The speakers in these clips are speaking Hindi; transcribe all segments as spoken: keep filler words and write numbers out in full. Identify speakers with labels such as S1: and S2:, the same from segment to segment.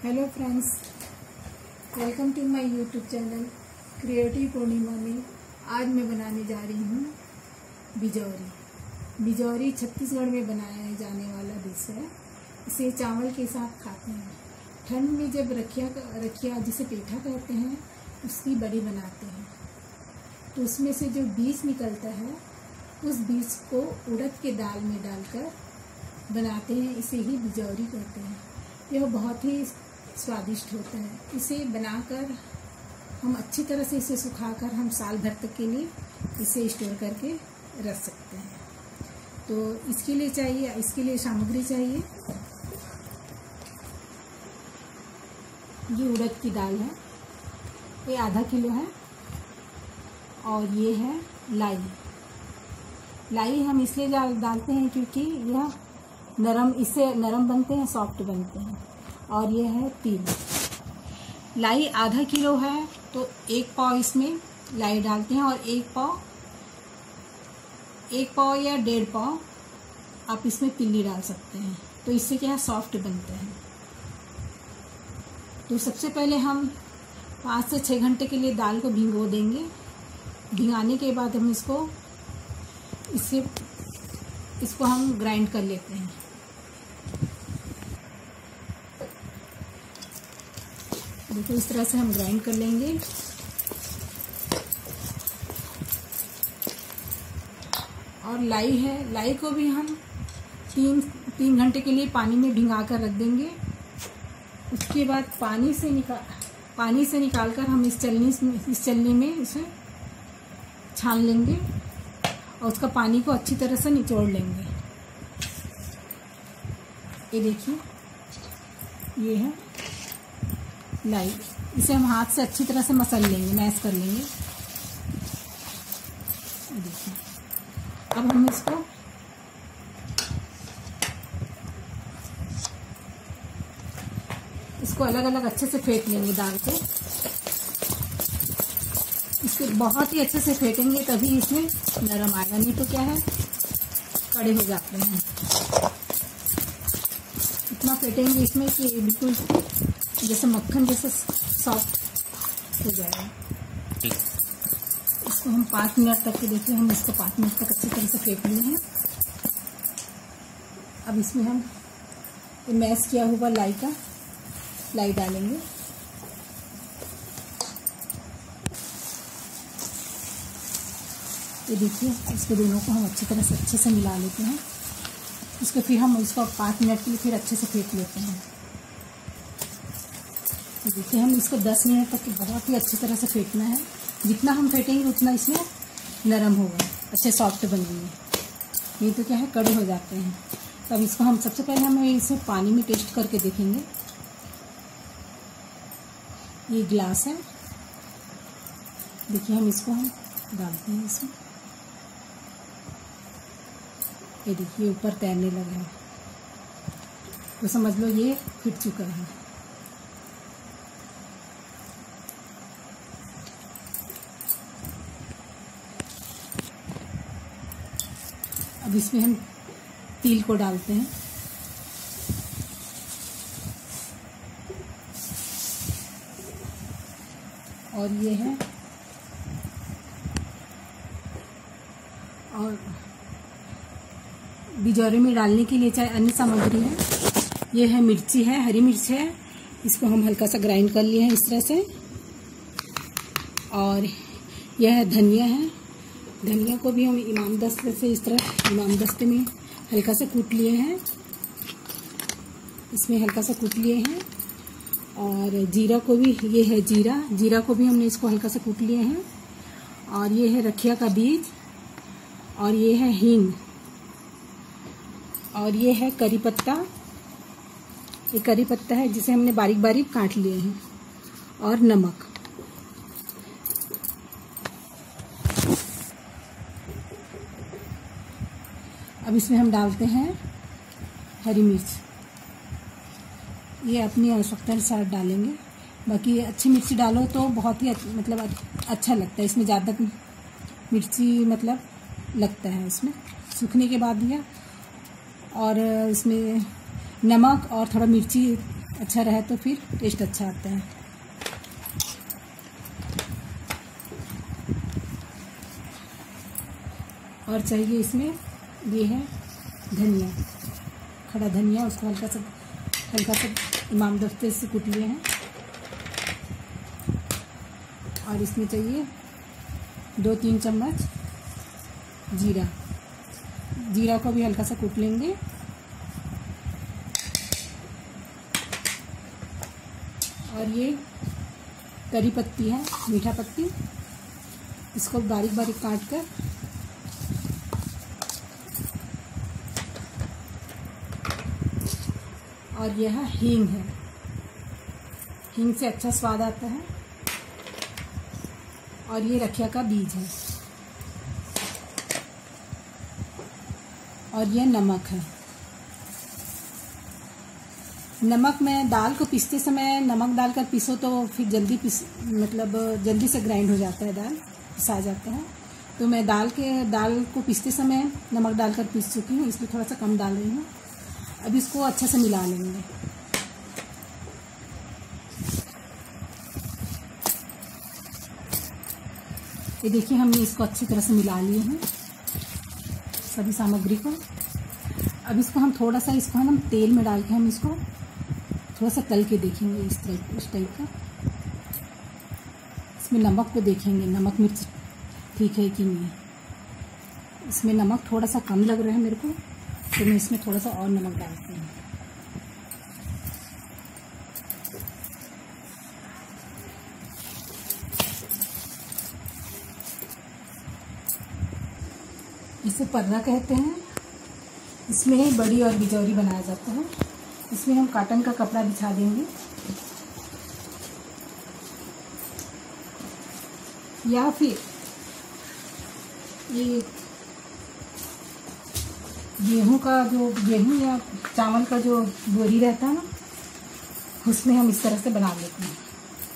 S1: Hello friends, welcome to my YouTube channel creative Purnima में। आज मैं बनाने जा रही हूँ बिजौरी। बिजौरी छत्तीसगढ़ में बनाया जाने वाला डिश है। इसे चावल के साथ खाते हैं। ठंड में जब रखिया रखिया जिसे पेठा कहते हैं, उसकी बड़ी बनाते हैं तो उसमें से जो बीज निकलता है उस बीज को उड़द के दाल में डालकर बनाते हैं। इसे ही बिजौरी कहते हैं। यह बहुत ही स्वादिष्ट होता है। इसे बनाकर हम अच्छी तरह से इसे सुखाकर हम साल भर तक के लिए इसे स्टोर करके रख सकते हैं। तो इसके लिए चाहिए इसके लिए सामग्री चाहिए, ये उड़द की दाल है, ये आधा किलो है। और ये है लाई। लाई हम इसलिए डालते हैं क्योंकि यह नरम इससे नरम बनते हैं, सॉफ्ट बनते हैं। और ये है तिल। लाई आधा किलो है तो एक पाव इसमें लाई डालते हैं और एक पाव एक पाव या डेढ़ पाव आप इसमें तिल्ली डाल सकते हैं। तो इससे क्या है, सॉफ्ट बनते हैं। तो सबसे पहले हम पाँच से छः घंटे के लिए दाल को भिगो देंगे। भिगाने के बाद हम इसको इससे इसको हम ग्राइंड कर लेते हैं। देखो इस तरह से हम ग्राइंड कर लेंगे। और लाई है, लाई को भी हम तीन तीन घंटे के लिए पानी में भिगा कर रख देंगे। उसके बाद पानी से निकाल पानी से निकालकर हम इस चलनी इस चलनी में इसे छान लेंगे और उसका पानी को अच्छी तरह से निचोड़ लेंगे। ये देखिए, ये है लाई। इसे हम हाथ से अच्छी तरह से मसल लेंगे, मैश कर लेंगे। देखिए, अब हम इसको इसको अलग अलग अच्छे से फेंट लेंगे दाल को। इसके बहुत ही अच्छे से फेंटेंगे तभी इसमें नरम आएगा, नहीं तो क्या है, कड़े हो जाते हैं। इतना फेंटेंगे इसमें कि बिल्कुल जैसे मक्खन जैसे सॉफ्ट हो जाएगा। इसको हम पाँच मिनट तक के देखिए, हम इसको पाँच मिनट तक अच्छी तरह से फेंट लिए हैं। अब इसमें हम मैश किया हुआ लाई का लाई डालेंगे। ये देखिए, इसको दोनों को हम अच्छी तरह से अच्छे से मिला लेते हैं। इसको फिर हम इसको पाँच मिनट के लिए फिर अच्छे से फेंट लेते हैं। देखिए, हम इसको दस मिनट तक बहुत ही अच्छी तरह से फेंटना है। जितना हम फेंटेंगे उतना इसमें नरम होगा, अच्छे सॉफ्ट बनेंगे। नहीं तो क्या है, कड़े हो जाते हैं। तो अब इसको हम सबसे पहले हमें इसे पानी में टेस्ट करके देखेंगे। ये ग्लास है, देखिए हम इसको हम डालते हैं इसमें। ये देखिए ऊपर तैरने लगा है, तो समझ लो ये फिट चुका है। अब इसमें हम तिल को डालते हैं। और ये है और बिजौरी में डालने के लिए चाहे अन्य सामग्री है। ये है मिर्ची है, हरी मिर्च है, इसको हम हल्का सा ग्राइंड कर लिए हैं इस तरह से। और यह है धनिया है, धनिया को भी हम इमाम दस्ते से इस तरह इमाम दस्ते में हल्का सा कूट लिए हैं, इसमें हल्का सा कूट लिए हैं। और जीरा को भी, ये है जीरा, जीरा को भी हमने इसको हल्का सा कूट लिए हैं। और ये है रखिया का बीज, और ये है हींग, और ये है करी पत्ता। ये करी पत्ता है जिसे हमने बारीक बारीक काट लिए हैं। और नमक। अब इसमें हम डालते हैं हरी मिर्च। ये अपनी आवश्यकता अनुसार डालेंगे। बाकी अच्छी मिर्ची डालो तो बहुत ही मतलब अच्छा लगता है। इसमें ज़्यादा मिर्ची मतलब लगता है इसमें सूखने के बाद। यह और इसमें नमक और थोड़ा मिर्ची अच्छा रहे तो फिर टेस्ट अच्छा आता है। और चाहिए इसमें ये है धनिया, खड़ा धनिया, उसको हल्का सा हल्का सा इमाम दफ्तर से कुट लिए हैं। और इसमें चाहिए दो तीन चम्मच जीरा, जीरा को भी हल्का सा कूट लेंगे। और ये करी पत्ती है, मीठा पत्ती, इसको बारीक बारीक काट कर और यह हींग है, हींग से अच्छा स्वाद आता है। और ये रखिया का बीज है। और ये नमक है। नमक में दाल को पीसते समय नमक डालकर पीसो तो फिर जल्दी पीस मतलब जल्दी से ग्राइंड हो जाता है, दाल पिसा जाता है। तो मैं दाल के दाल को पीसते समय नमक डालकर पीस चुकी हूँ, इसलिए थोड़ा सा कम डाल रही हूँ। अब इसको अच्छे से मिला लेंगे। ये देखिए हमने इसको अच्छी तरह से मिला लिए हैं सभी सामग्री को। अब इसको हम थोड़ा सा इसको हम तेल में डाल के हम इसको थोड़ा सा तल के देखेंगे, इस टाइप इस टाइप का। इसमें नमक को देखेंगे, नमक मिर्च ठीक है कि नहीं। इसमें नमक थोड़ा सा कम लग रहा है मेरे को, तो मैं इसमें थोड़ा सा और नमक डालती हूँ। इसे पर्रा कहते हैं। इसमें ही बड़ी और बिजौरी बनाया जाता है। इसमें हम कॉटन का कपड़ा बिछा देंगे या फिर ये गेहूं का जो गेहूं या चावल का जो बोरी रहता है ना, उसमें हम इस तरह से बना लेते हैं।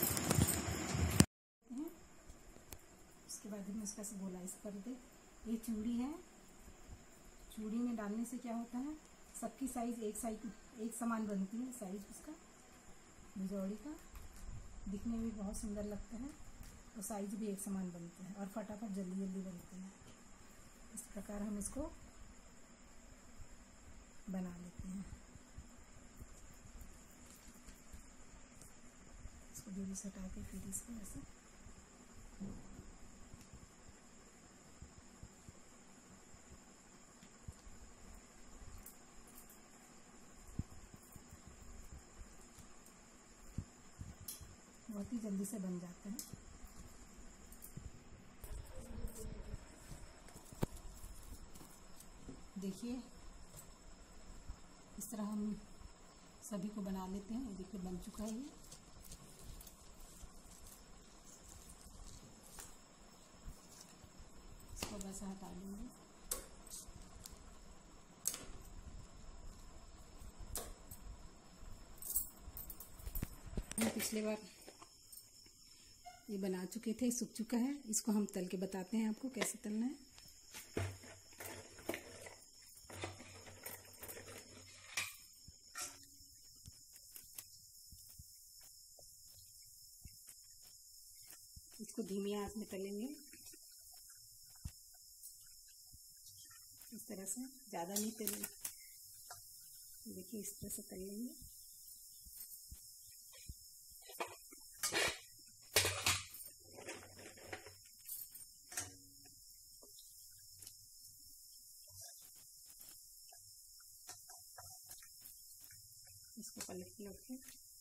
S1: उसके बाद हम इसका से गोलाई से कर दे। ये चूड़ी है, चूड़ी में डालने से क्या होता है, सबकी साइज एक साइज एक समान बनती है। साइज उसका बिजौड़ी का दिखने में भी बहुत सुंदर लगता है और साइज भी एक समान बनता है और फटाफट जल्दी जल्दी बनते हैं। इस प्रकार हम इसको बना लेते हैं। इसको दूरी से हटा के फिर इसको ऐसे बहुत ही जल्दी से बन जाते हैं। देखिए इस तरह हम सभी को बना लेते हैं। देखिए बन चुका है ये। इसको बस हटा लेंगे। पिछले बार ये बना चुके थे, सूख चुका है। इसको हम तल के बताते हैं आपको कैसे तलना है। इसको धीमी आंच में तलेंगे इस तरह से, ज़्यादा नहीं तलेंगे। देखिए इस तरह से तलेंगे। इसको पलट पलट के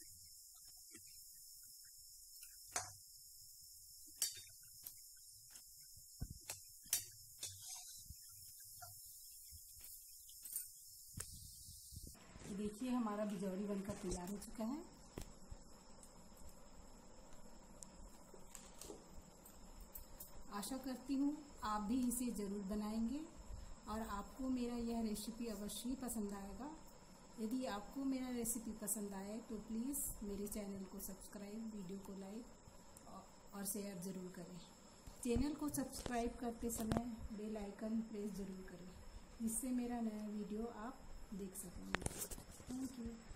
S1: देखिए हमारा बिजौरी बनकर तैयार हो चुका है। आशा करती हूँ आप भी इसे ज़रूर बनाएंगे और आपको मेरा यह रेसिपी अवश्य ही पसंद आएगा। यदि आपको मेरा रेसिपी पसंद आए तो प्लीज़ मेरे चैनल को सब्सक्राइब, वीडियो को लाइक और शेयर ज़रूर करें। चैनल को सब्सक्राइब करते समय बेल आइकन प्रेस ज़रूर करें, जिससे मेरा नया वीडियो आप देख सकेंगे। Thank you.